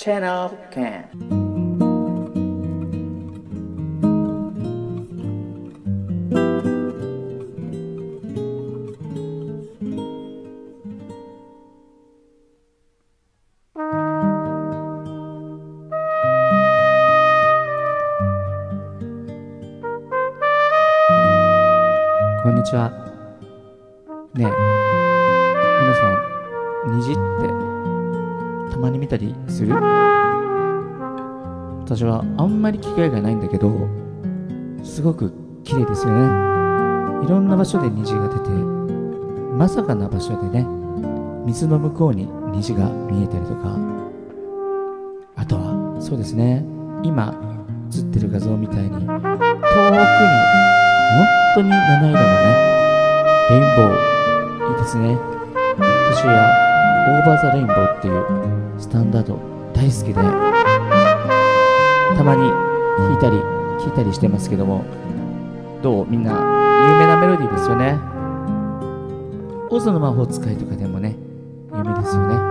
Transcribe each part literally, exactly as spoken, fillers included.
Channel Can。 こんにちは。ねえ、皆さん、虹ってたまに見たりする？私はあんまり機会がないんだけど、すごく綺麗ですよね。いろんな場所で虹が出て、まさかな場所でね、水の向こうに虹が見えたりとか、あとはそうですね、今映ってる画像みたいに遠くに本当に七色のね、レインボー、いいですね。私はオーバーザレインボーっていうスタンダード大好きで、たまに弾いたり聴いたりしてますけども、どう？みんな有名なメロディーですよね。オズの魔法使いとかでもね、有名ですよね。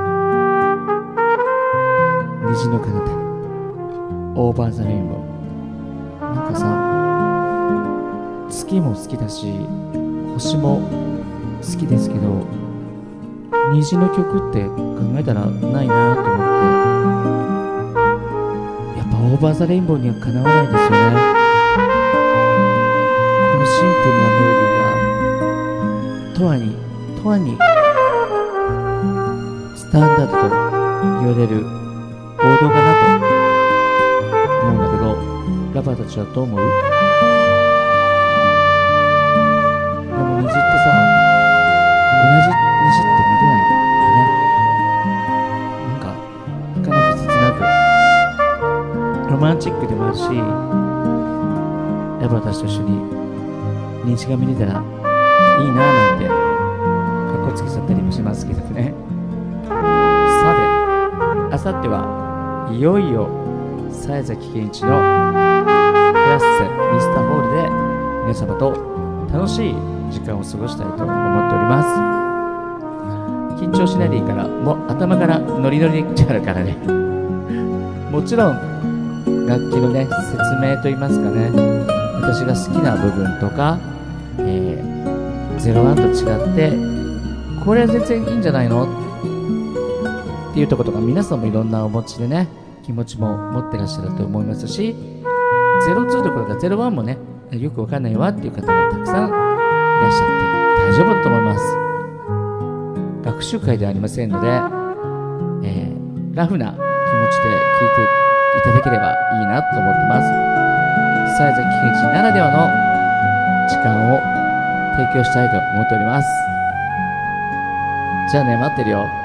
虹の彼方にオーバーザレインボー。なんかさ、月も好きだし星も好きですけど、虹の曲って考えたらないなと思って、やっぱオーバーザレインボーにはかなわないですよね。このシンプルなメロディーがとわにとわにスタンダードと言われる王道かなと思うんだけど、ラバーたちはどう思う？虹ってさ、同じ虹って見れないよね。なんか儚く切なくロマンチックでもあるし、ラバーたちと一緒に虹が見れたらいいなぁなんてかっこつけちゃったりもしますけどね。さて、あさってはいよいよ鞘崎健一のクラッセミスターホールで皆様と楽しい時間を過ごしたいと思っております。緊張しないでいいから、もう頭からノリノリでいっちゃうからね。もちろん楽器のね説明といいますかね、私が好きな部分とか、えー、ゼロワンと違ってこれは全然いいんじゃないのっていうところとか、皆さんもいろんなお持ちでね気持ちも持ってらっしゃると思いますし、ゼロツーどころかゼロワンもねよくわかんないわっていう方もたくさんいらっしゃって大丈夫だと思います。学習会ではありませんので、えー、ラフな気持ちで聴いていただければいいなと思ってます。鞘崎健一ならではの時間を提供したいと思っております。じゃあね、待ってるよ。